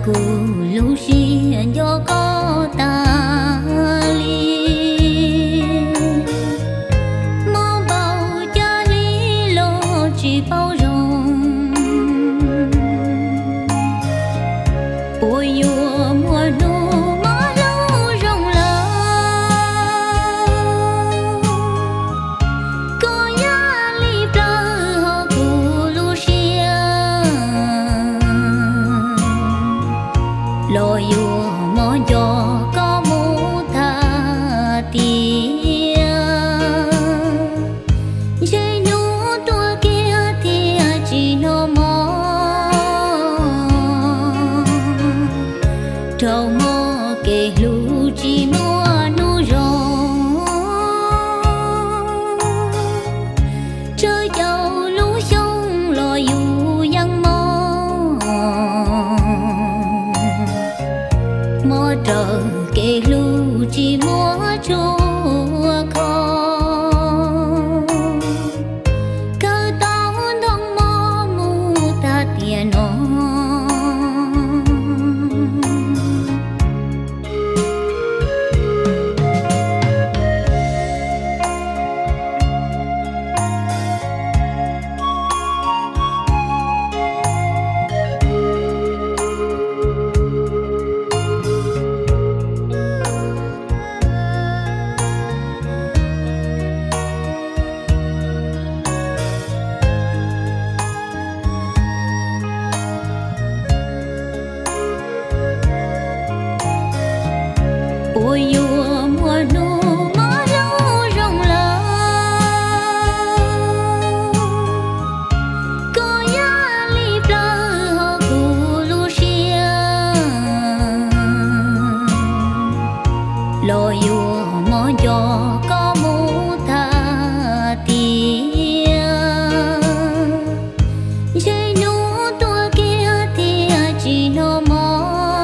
cô lưu xin cho có ta li mong bao cha lý lo chỉ bao rộng ôi yêu mùa nụ má lâu rộng lớn có nhà li plơ họ cô lưu xin lo yêu mong cho có mu tha tia dây nhú tua kia thì chỉ nó mò trâu mò kề lu chỉ mua nu rong chơi châu lú sông lo yêu yang mò trời kề lu chỉ mua chua con cơ tao đông mò mu ta tiền nó ôi yêu mùa nụ má lâu rộng lớn có nhà li plơ họ cô lưu xin lo yêu mong cho có mu tha tia dây nhú tua kia thì chỉ nó mò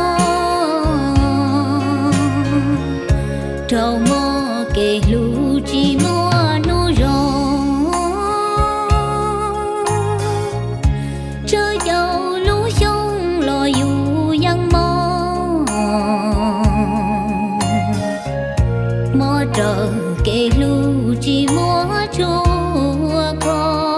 trâu mò kề lu chỉ mua nu rong chơi châu lú sông lo yêu yang mò trời kề lu chỉ mua chua con